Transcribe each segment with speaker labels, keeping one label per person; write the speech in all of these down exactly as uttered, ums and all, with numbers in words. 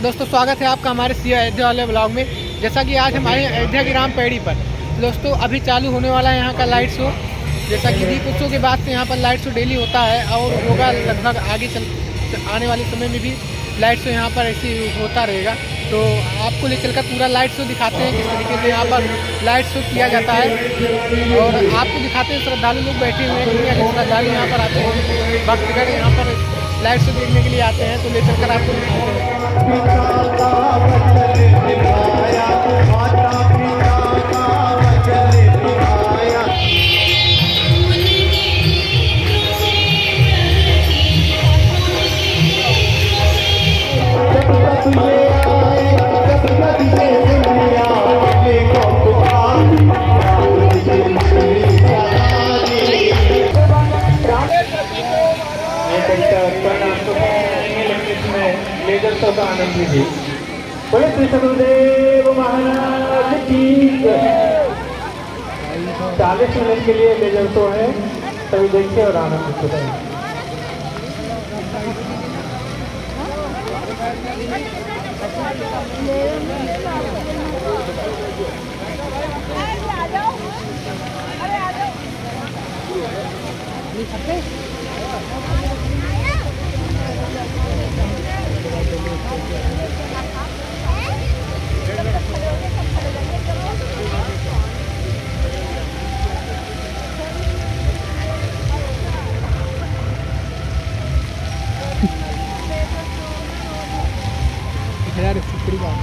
Speaker 1: दोस्तों स्वागत है आपका हमारे सी अयोध्या वाले ब्लॉग में। जैसा कि आज हम आए हैं अयोध्या की राम पैड़ी पर। दोस्तों अभी चालू होने वाला है यहाँ का लाइट शो। जैसा कि दीप उत्सव के बाद से यहाँ पर लाइट शो डेली होता है और होगा लगभग आगे चल आने वाले समय में भी लाइट शो यहाँ पर ऐसे होता रहेगा। तो आपको ले चलकर पूरा लाइट शो दिखाते हैं किस तरीके से यहाँ पर लाइट शो किया जाता है और आपको दिखाते हैं श्रद्धालु लोग बैठे हुए हैं। दुनिया के श्रद्धालु यहाँ पर आते हैं, भक्तगण यहाँ पर लाइट शो देखने के लिए आते हैं। तो ले चलकर आपको दिखाते हैं।
Speaker 2: लेजर शो का आनंद लीजिए। बोले श्री सदगुरुदेव महाराज की। चालीस मिनट के लिए लेजर शो है, सभी देखिए और आनंद लीजिए।
Speaker 1: यार शुक्रिया बात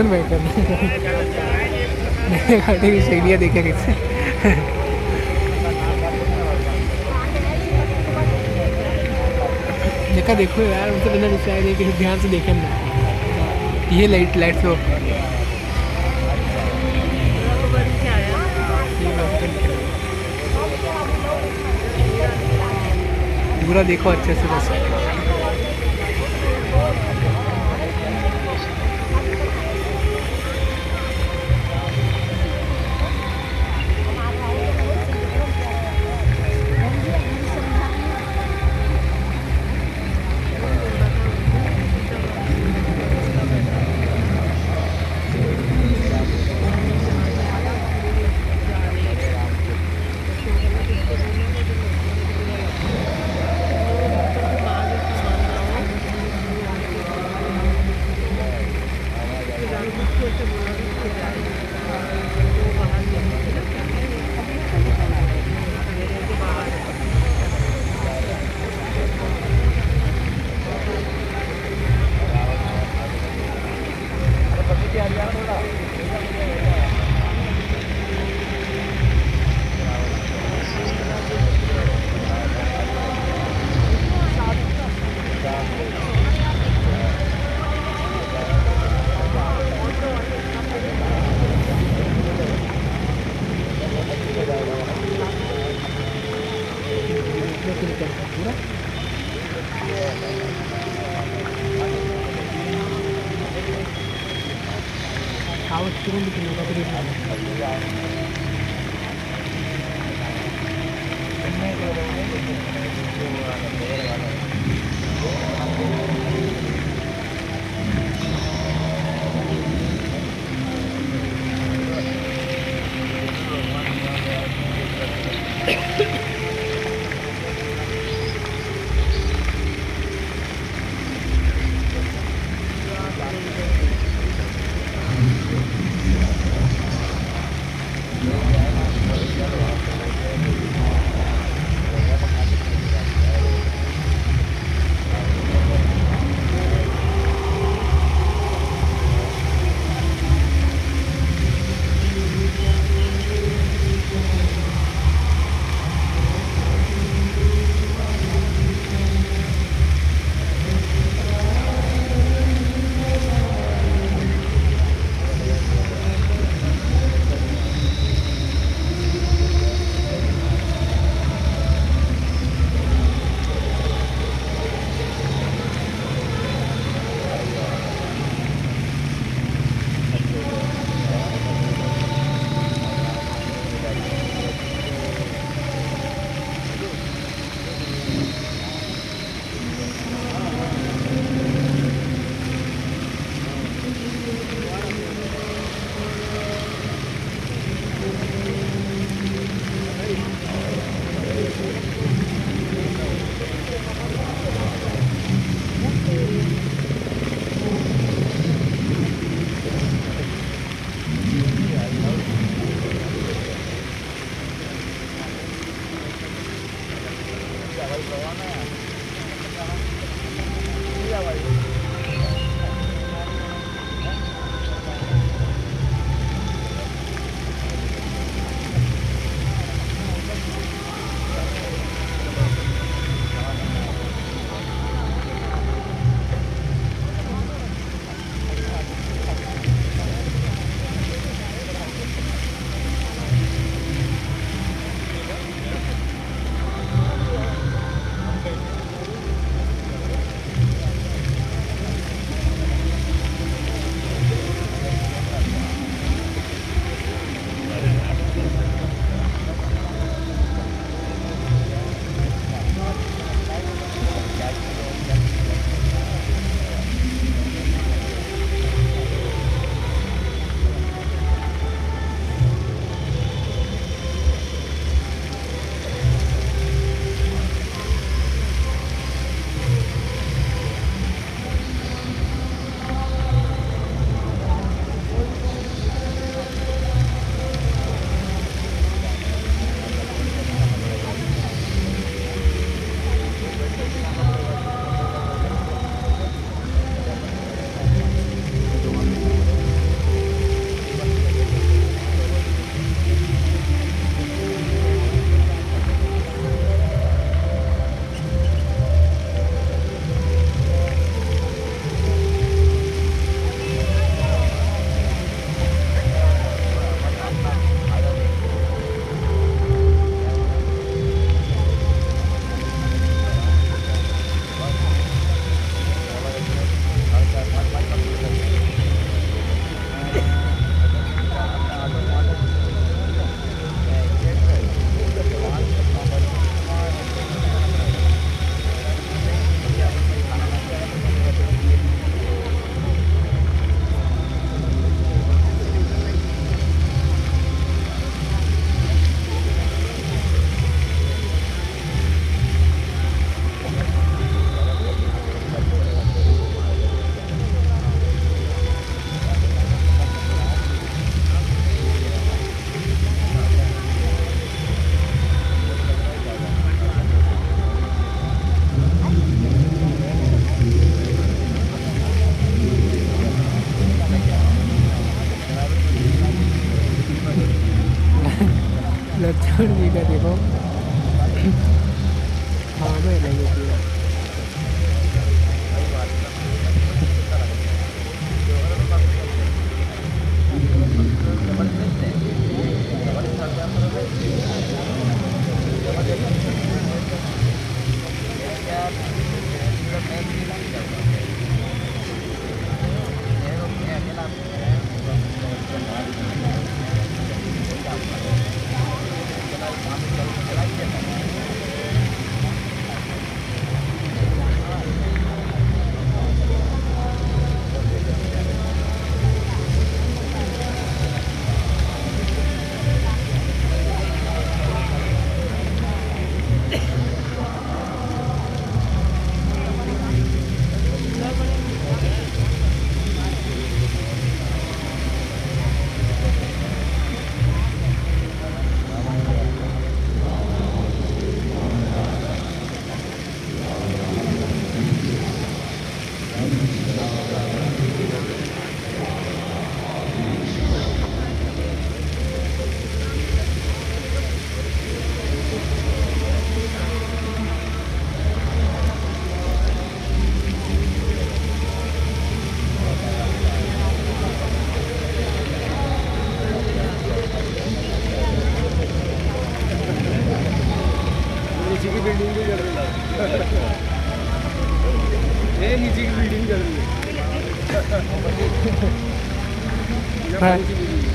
Speaker 1: वन बैठकर घाटे की शैलियाँ देखे कैसे। देखा देखो यार, उनसे बिना डिसाइड है कि ध्यान से देखें ना। ये लाइट लाइट शो पूरा देखो अच्छे से बस। लक्ष्मण जी का देखो हाँ मैं नहीं पूरा नीचे की बिल्डिंग भी चल रही है ये नीचे की बिल्डिंग चल रही है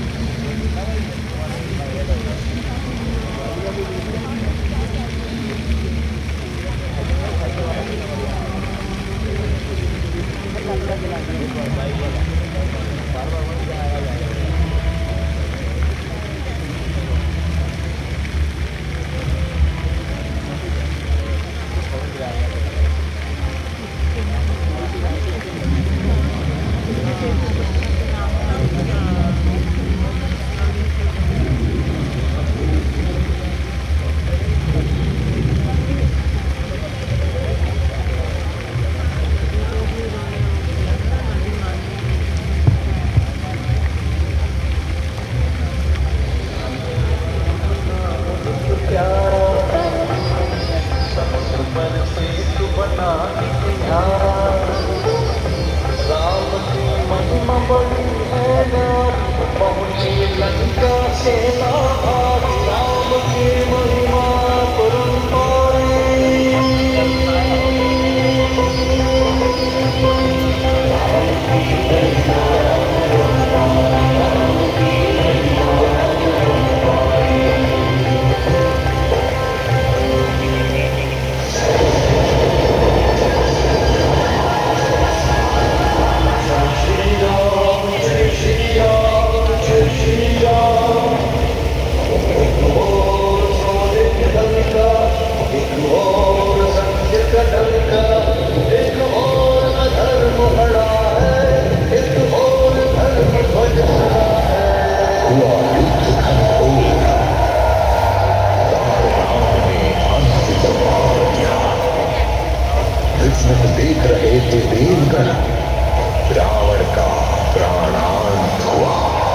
Speaker 3: देख रहे थे देवगण रावण का प्राणांत हुआ।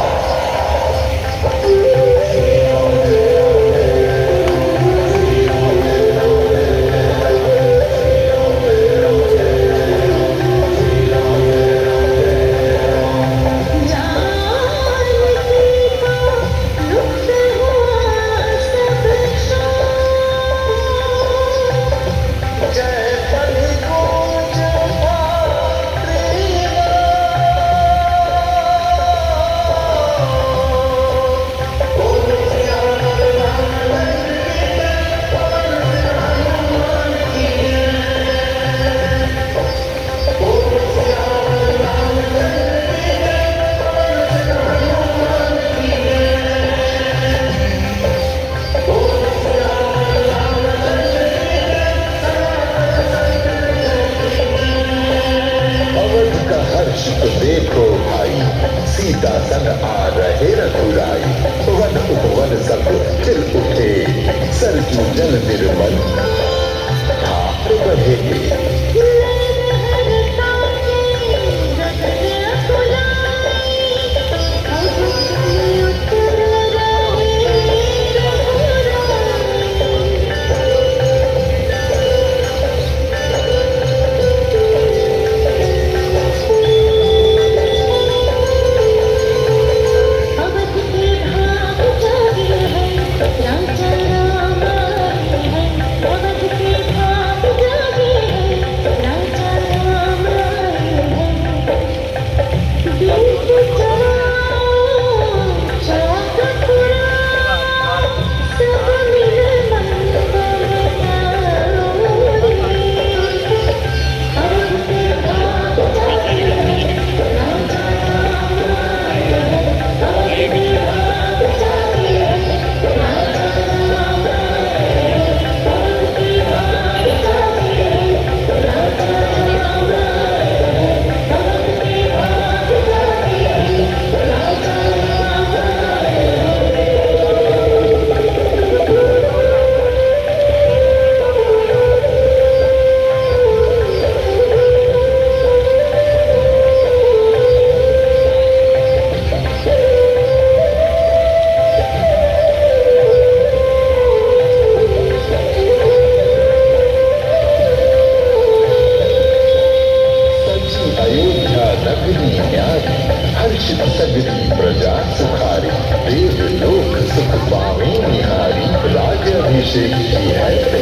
Speaker 3: देखो भाई सीता संग आ रहे रघुराई, वन उपवन सब चिल उठे, सरजू जल निर्मल धार बढ़े। अभिषेक की है